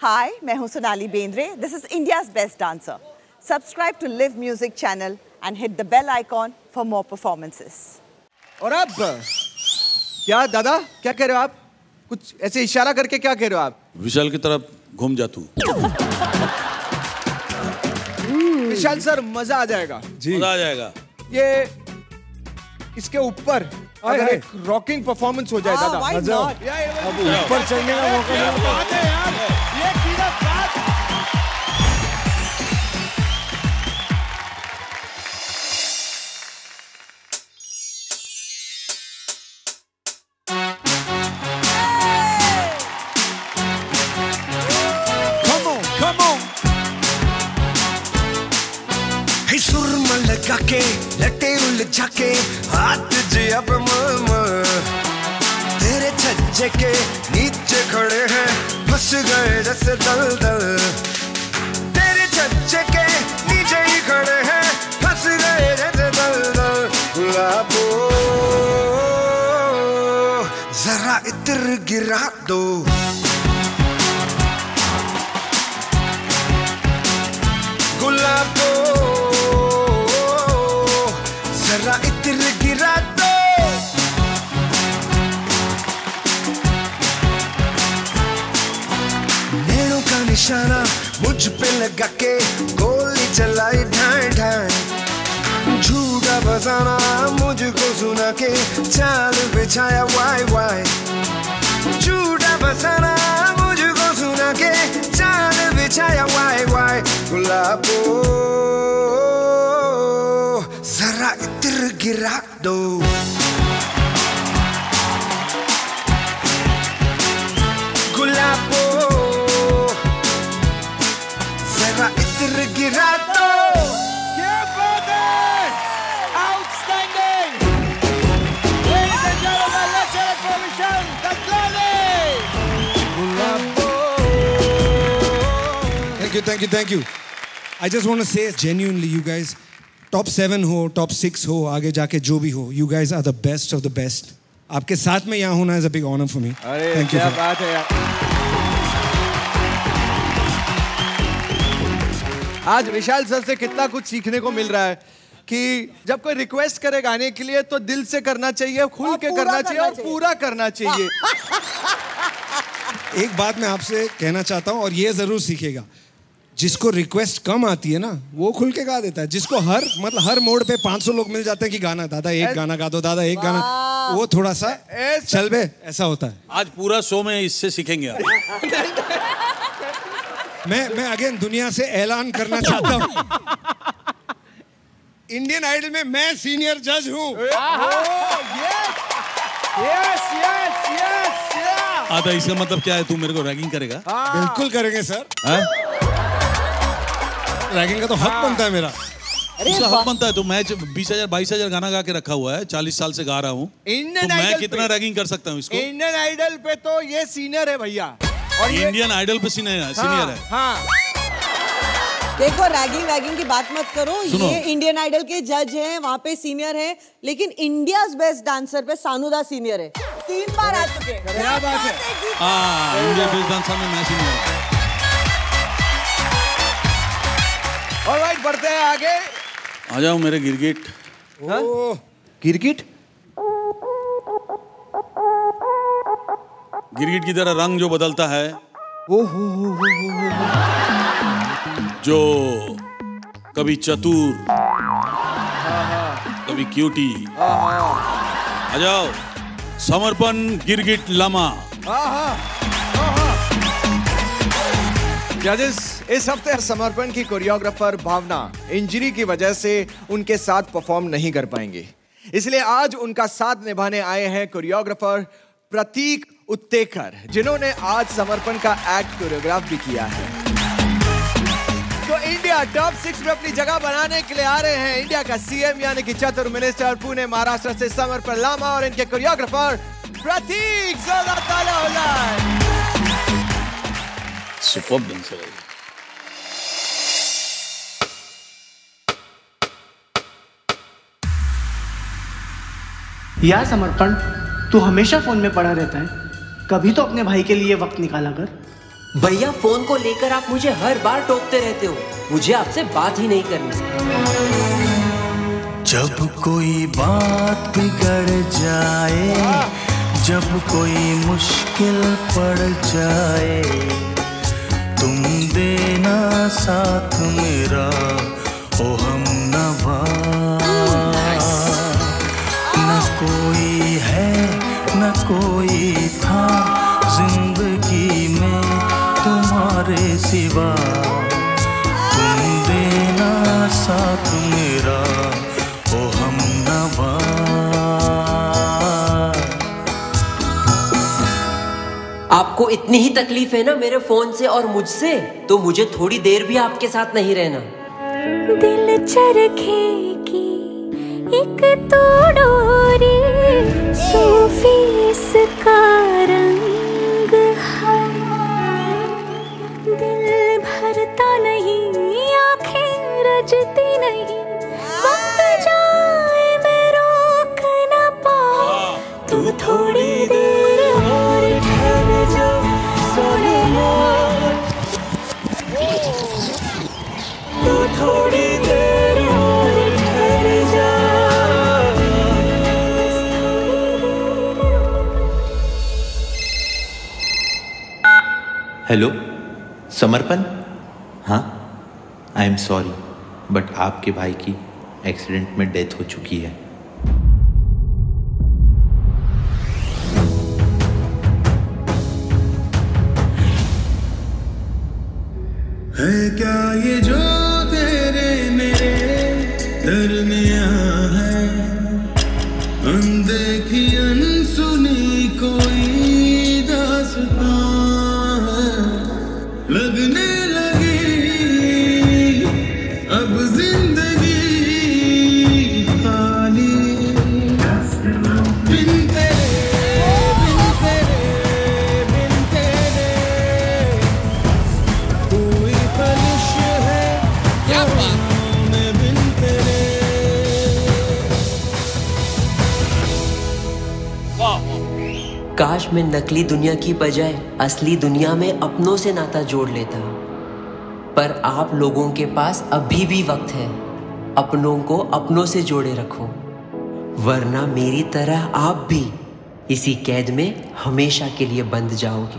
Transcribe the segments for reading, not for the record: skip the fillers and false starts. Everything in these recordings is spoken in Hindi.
Hi, मैं हूँ Sonali Bendre. This is India's Best Dancer. Subscribe to Live Music channel and hit the bell icon for more performances. और अब क्या दादा क्या कह रहे हो आप? कुछ ऐसे इशारा करके क्या कह रहे हो आप? विशाल की तरफ घूम जा तू. विशाल सर मजा आ जाएगा. जी मजा आ जाएगा. ये इसके ऊपर अगर एक रॉकिंग परफॉर्मेंस हो जाए दादा. अब ऊपर चढ़ने का मौका लगा के लटे उलझा के हाथ जे अब तेरे छज्जे के नीचे खड़े हैं फंस गए जैसे दलदल. तेरे छज्जे के नीचे ही खड़े हैं फंस गए जैसे दलदल. गुलाबो जरा इत्र गिरा दो. गुलाबो इत्र गिरा दो. नैनों का निशाना मुझ पे लगा के गोली चलाई ढाई ढाई. झूठा फसाना मुझको सुना के चाल बिछाया वाई वाई. झूठा फसाना मुझको सुना के चाल बिछाया वाई वाई. गुलाबो जरा इत्र गिरा दो. गुलाबो जरा इत्र गिरा दो. क्या बात है! Outstanding! Ladies and gentlemen, let's hear it for Vishal Dadlani! Gulabo. Thank you. I just want to say genuinely, you guys, top 7 हो, top 6 हो, आगे जाके जो भी हो, you guys are the best of the best. आपके साथ में यहाँ होना is a big honor for me. अरे Thank you. क्या बात है यार. आज विशाल सर से कितना कुछ सीखने को मिल रहा है कि जब कोई रिक्वेस्ट करे गाने के लिए तो दिल से करना चाहिए, खुल के करना चाहिए और पूरा करना चाहिए. एक बात मैं आपसे कहना चाहता हूँ और ये जरूर सीखेगा. जिसको रिक्वेस्ट कम आती है ना वो खुल के गा देता है. जिसको हर मोड पे 500 लोग मिल जाते हैं कि गाना दादा एक गाना गा दो, दादा एक गाना, वो थोड़ा सा चल बे ऐसा होता है. आज पूरा शो में इससे सीखेंगे आप. मैं अगेन दुनिया से ऐलान करना चाहता हूँ इंडियन आइडल में मैं सीनियर जज हूँ. आधा इसका मतलब क्या है? तू मेरे को रैगिंग करेगा? बिल्कुल करेंगे सर. रैगिंग का तो हक बनता है मेरा. उसका हक बनता है. तो मैं 20,000 22,000 गाना गा के रखा हुआ है, 40 साल से गा रहा हूँ. तो मैं कितना रैगिंग कर सकता हूँ इसको? इंडियन आइडल पे तो ये सीनियर है भैया. और इंडियन आइडल पे सीनियर है. हाँ. देखो रैगिंग की बात मत करो. ये इंडियन आइडल के जज हैं, वहाँ पे सीनियर हैं, लेकिन इंडियाज बेस्ट डांसर पे सानुदा सीनियर है. 3 बार आ चुके. क्या बात है. हाँ, इंडिया बेस्ट डांसर में मैं सीनियर हूँ. ऑलराइट, बढ़ते हैं आगे. आ जाओ मेरे गिरगिट. गिरगिट गिरगिट की तरह रंग जो बदलता है, जो कभी चतुर कभी क्यूटी. आ जाओ समर्पण गिरगिट लामा. जजेस, इस हफ्ते समर्पण की कोरियोग्राफर भावना इंजरी की वजह से उनके साथ परफॉर्म नहीं कर पाएंगे. इसलिए आज उनका साथ निभाने आए हैं कोरियोग्राफर प्रतीक उत्तेकर, जिन्होंने आज समर्पण का एक्ट कोरियोग्राफ भी किया है. तो इंडिया टॉप 6 में अपनी जगह बनाने के लिए आ रहे हैं इंडिया का सीएम यानी कि चतुर मिनिस्टर पुणे महाराष्ट्र से समर्पण लामा और इनके कोरियोग्राफर प्रतीक. जोरदार तालियां हो जाए. सुपर्ब डांसर है. यार समर्पण, तू हमेशा फोन में पड़ा रहता है, कभी तो अपने भाई के लिए वक्त निकाला कर. भैया फोन को लेकर आप मुझे हर बार टोकते रहते हो, मुझे आपसे बात ही नहीं करनी। जब कोई बात बिगड़ जाए, जब कोई मुश्किल पड़ जाए, तुम देना साथ मेरा ओ हमनवा। न कोई है न कोई था जिंदगी में तुम्हारे सिवा, तुम देना साथ मेरा ओ हमनवा। आपको इतनी ही तकलीफ है ना मेरे फोन से और मुझसे, तो मुझे थोड़ी देर भी आपके साथ नहीं रहना। दिल चरखे की एक तो डोरी, सूफी इसका रंग है। दिल भरता नहीं, आंखें रजती नहीं, वक्त जाए मैं रोक न पाऊं। तू थोड़ी देर और ठहर जा सोनिया, तू थोड़ी देर और ठहर जा। हेलो समर्पण, हाँ आई एम सॉरी बट आपके भाई की एक्सीडेंट में डेथ हो चुकी है। है क्या ये जो तेरे मेरे दरमियां है, अनदेखी अनसुनी कोई दास्तां है। लगने लगी अब जिंदगी खाली, बिन तेरे बिन तेरे बिन तेरे कोई खलिश है क्या मैं बिन तेरे। काश मैं नकली दुनिया की बजाय असली दुनिया में अपनों से नाता जोड़ लेता, पर आप लोगों के पास अभी भी वक्त है। अपनों को अपनों से जोड़े रखो, वरना मेरी तरह आप भी इसी कैद में हमेशा के लिए बंद जाओगे।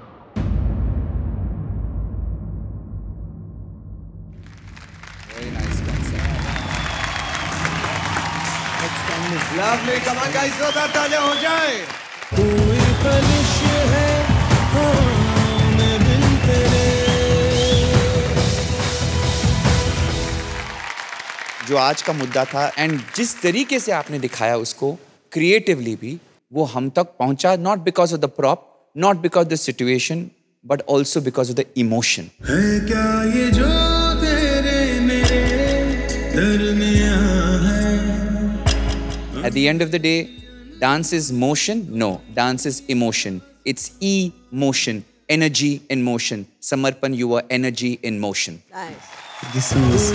Lovely, come on guys, जोरदार तालियां हो जाए। कोई खलिश है मैं बिन तेरे। जो आज का मुद्दा था एंड जिस तरीके से आपने दिखाया उसको क्रिएटिवली भी, वो हम तक पहुंचा, not because of the prop, not because the situation, but also because of the emotion. है क्या ये जो तेरे मेरे दरमियां है। At the end of the day, dance is motion? No, dance is emotion. It's E-motion, energy in motion. Samarpan, you are energy in motion. Nice. This is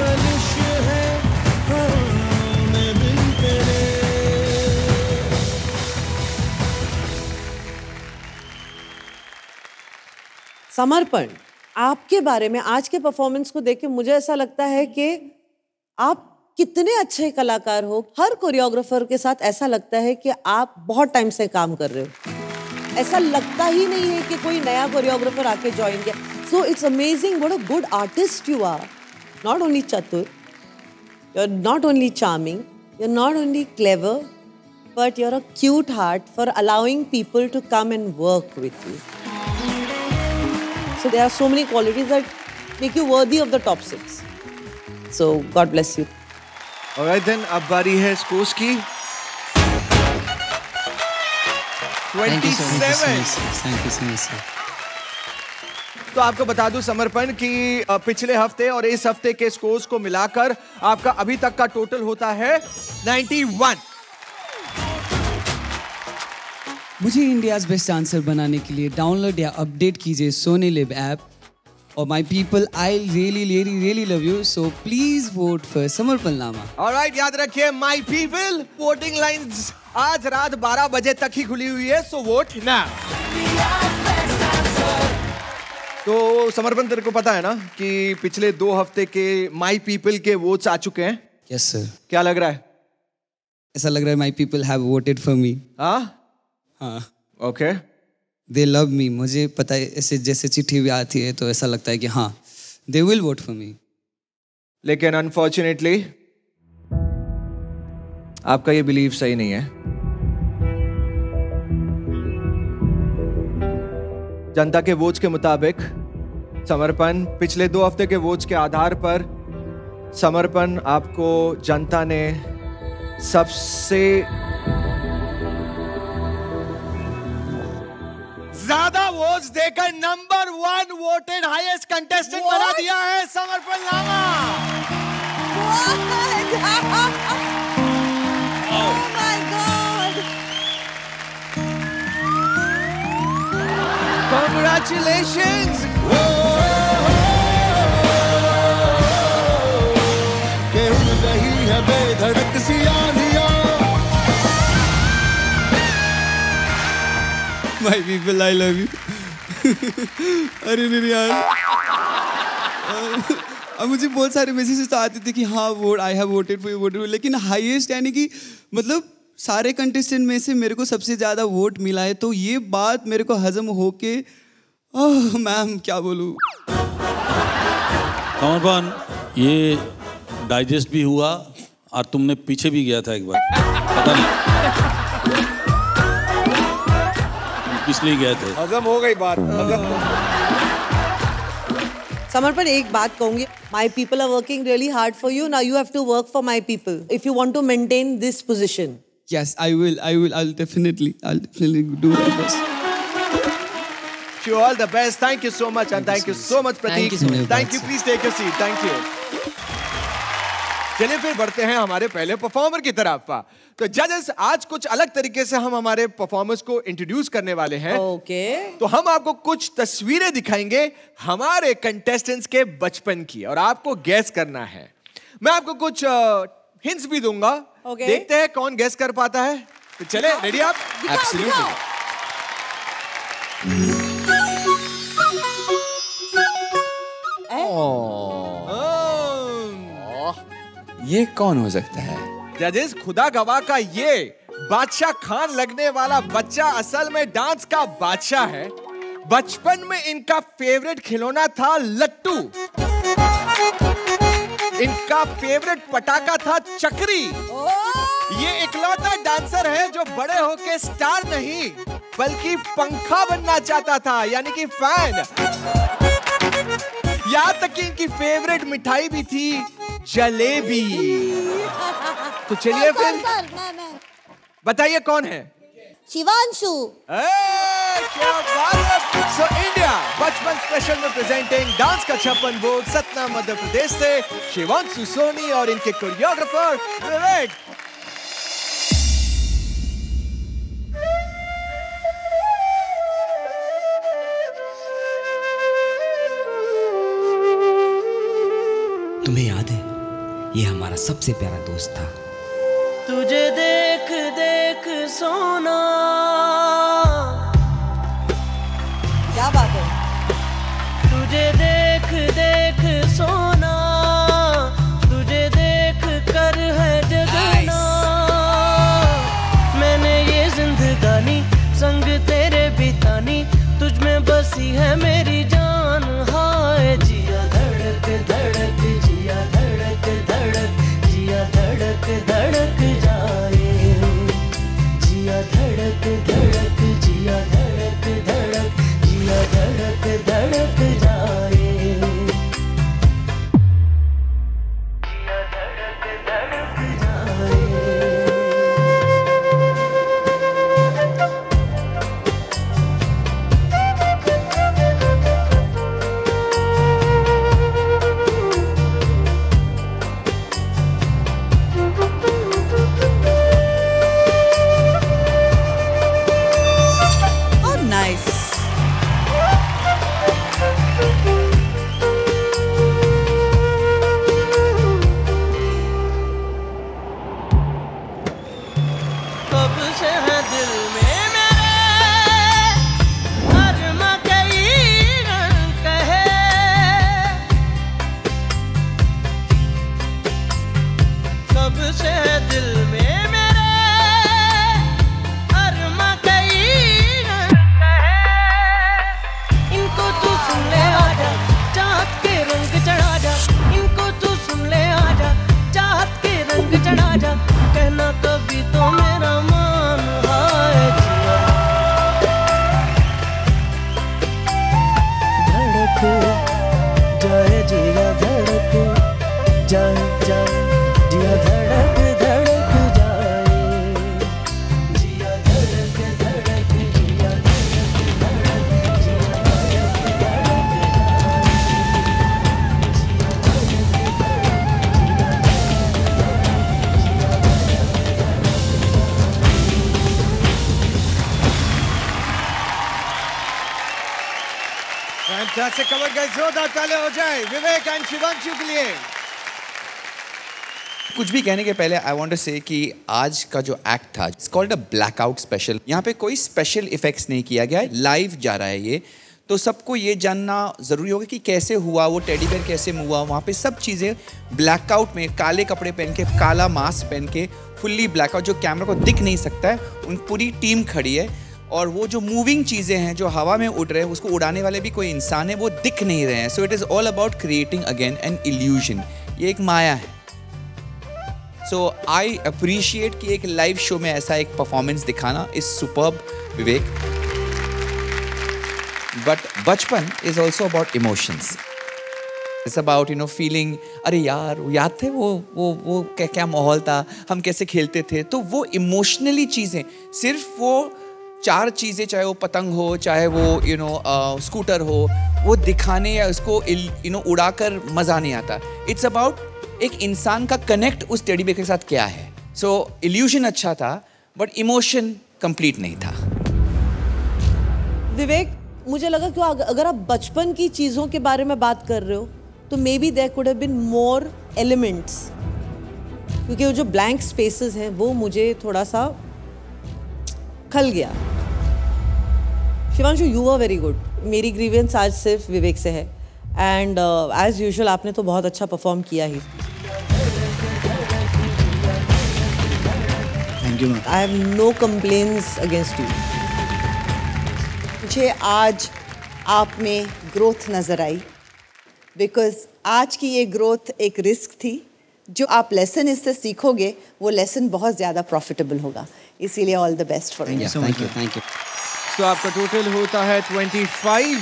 समर्पण, आपके बारे में आज के परफॉर्मेंस को देख के मुझे ऐसा लगता है कि आप कितने अच्छे कलाकार हो। हर कोरियोग्राफर के साथ ऐसा लगता है कि आप बहुत टाइम से काम कर रहे हो, ऐसा लगता ही नहीं है कि कोई नया कोरियोग्राफर आके ज्वाइन किया। So it's amazing what a good artist you are. Not only चतुर, you are not only charming, you are not only clever, but you are a cute heart for allowing people to come and work with you. So there are so many qualities that make you worthy of the top 6. So god bless you. Alright then, अब बारी है स्कोर्स की. 27. Thank you so much, sir. तो आपको बता दूं समर्पण कि पिछले हफ्ते और इस हफ्ते के स्कोर्स को मिलाकर आपका अभी तक का टोटल होता है 91. मुझे इंडियाज बेस्ट डांसर बनाने के लिए डाउनलोड या अपडेट कीजिए सोनी लिव ऐप. और my people, I really love you, so please vote for Samarpan Lama. Alright, याद रखिए माय पीपल, वोटिंग लाइंस आज रात 12 बजे तक ही खुली हुई है, सो वोट नाउ. तो समर्पण, तेरे को पता है ना कि पिछले 2 हफ्ते के माई पीपल के वोट्स आ चुके हैं? Yes sir. क्या लग रहा है? ऐसा लग रहा है my people have voted for me. हाँ ओके। दे लव मी। मुझे पता है, ऐसे जैसे चिट्ठी भी आती है तो ऐसा लगता है कि हाँ they will vote for me. लेकिन अनफॉर्चुनेटली आपका ये बिलीव सही नहीं है। जनता के वोट्स के मुताबिक समर्पण, पिछले 2 हफ्ते के वोट्स के आधार पर समर्पण, आपको जनता ने सबसे ज्यादा वोट्स देकर नंबर 1 वोटेड हाईएस्ट कंटेस्टेंट बना दिया है समर्पण लामा। Congratulations! केहू नहीं है बेधड़क सी आंधियां। My people, I love you. अरे नहीं यार, अब मुझे बहुत सारे मैसेजेस तो आते थे कि हाँ vote, I have voted for you, voted, लेकिन हाईएस्ट यानी कि मतलब सारे कंटेस्टेंट में से मेरे को सबसे ज़्यादा वोट मिला है, तो ये बात मेरे को हजम होके मैम क्या बोलूँ। समर्पण, ये डाइजेस्ट भी हुआ और तुमने पीछे भी गया था एक बार, पता नहीं किस लिए गए थे। हजम हो गई बात। समर्पण, एक बात कहूंगी, my people are working really hard for you, now you have to work for my people if you want to maintain this position. Yes, I will. I'll definitely do my best. Wish you all the best. Thank you so much, and thank you so much, Prateek. Thank you. Please take your seat. Thank you. चलिए फिर बढ़ते हैं हमारे पहले परफॉर्मर की तरफ। तो जजेस, आज कुछ अलग तरीके से हम हमारे परफॉर्मर्स को इंट्रोड्यूस करने वाले हैं। ओके। तो हम आपको कुछ तस्वीरें दिखाएंगे हमारे कंटेस्टेंट्स के बचपन की, और आपको गैस करना है। मैं आपको कुछ हिंट्स भी दूंगा। देखते हैं कौन गैस कर पाता है। तो चले, रेडी आप? एब्सोल्युटली। ये कौन हो सकता है? जजेस, खुदा गवाह का ये बादशाह खान लगने वाला बच्चा असल में डांस का बादशाह है। बचपन में इनका फेवरेट खिलौना था लट्टू। इनका फेवरेट पटाखा था चक्री। ये इकलौता डांसर है जो बड़े होके स्टार नहीं बल्कि पंखा बनना चाहता था, यानी कि फैन। यहाँ तक कि इनकी फेवरेट मिठाई भी थी जलेबी। तो चलिए फिर बताइए कौन है? शिवांशु। क्या बात है। सो इंडिया बचपन स्पेशल में प्रेजेंटिंग डांस का 56 बोर्ड सतना मध्य प्रदेश से शिवांशु सोनी और इनके कोरियोग्राफर विवेक। तुम्हें याद है, ये हमारा सबसे प्यारा दोस्त था। तुझे देख देख सोना। क्या बात है। तुझे देख देख सोना, तुझे देख कर है जगना। मैंने ये जिंदगानी संग तेरे बितानी, तुझ में बसी है मेरी जान। हाय जिया धड़क धड़क, जिया धड़क धड़क, जिया धड़क धड़क जाए। जिया धड़क धड़क, जिया धड़क धड़क, जिया धड़क यहाँ से कवर गए, जोरदार तालियां हो जाए विवेक एंड शिवांशु के लिए। कुछ भी कहने के पहले आई वांट टू से कि आज का जो एक्ट था, it's called a blackout special. यहाँ पे कोई स्पेशल इफेक्ट्स नहीं किया गया है, लाइव जा रहा है ये। तो सबको ये जानना ज़रूरी होगा कि कैसे हुआ, वो टेडी बेयर कैसे हुआ। वहाँ पे सब चीज़ें ब्लैकआउट में, काले कपड़े पहन के, काला मास्क पहन के, फुल्ली ब्लैकआउट, जो कैमरा को दिख नहीं सकता है, उन पूरी टीम खड़ी है। और वो जो मूविंग चीज़ें हैं जो हवा में उड़ रहे हैं, उसको उड़ाने वाले भी कोई इंसान है, वो दिख नहीं रहे हैं। So it is all about creating again an illusion. ये एक माया है। सो आई अप्रिशिएट कि एक लाइव शो में ऐसा एक परफॉर्मेंस दिखाना इज सुपर्ब विवेक। बट बचपन is also about emotions. It's about feeling, अरे यार याद थे वो क्या माहौल था, हम कैसे खेलते थे। तो वो इमोशनली चीज़ें, सिर्फ वो 4 चीज़ें, चाहे वो पतंग हो, चाहे वो स्कूटर हो, वो दिखाने या उसको उड़ाकर मज़ा नहीं आता। इट्स अबाउट एक इंसान का कनेक्ट उस टेडी बेयर के साथ क्या है। सो इल्यूजन अच्छा था बट इमोशन कंप्लीट नहीं था। विवेक, मुझे लगा कि अगर आप बचपन की चीज़ों के बारे में बात कर रहे हो तो maybe there could have been more elements, क्योंकि वो जो ब्लैंक स्पेसेस हैं वो मुझे थोड़ा सा खल गया। Shivanshu, you are very good. मेरी ग्रीवेंस आज सिर्फ विवेक से है एंड एज यूजुअल आपने तो बहुत अच्छा परफॉर्म किया ही। Thank you ma'am. I have no complaints against you. मुझे आज आप में ग्रोथ नज़र आई, बिकॉज आज की ये ग्रोथ एक रिस्क थी। जो आप लेसन इससे सीखोगे वो लेसन बहुत ज़्यादा प्रॉफिटेबल होगा, इसीलिए all the best for you. Thank you, thank you. तो आपका टोटल होता है 25।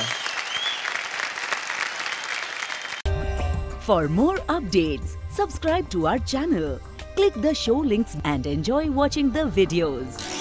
For more updates, subscribe to our channel, click the show links and enjoy watching the videos.